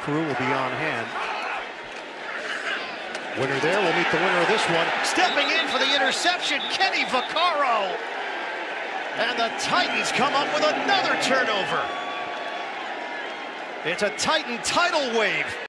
crew will be on hand. Winner there will meet the winner of this one. Stepping in for the interception, Kenny Vaccaro. And the Titans come up with another turnover. It's a Titan tidal wave.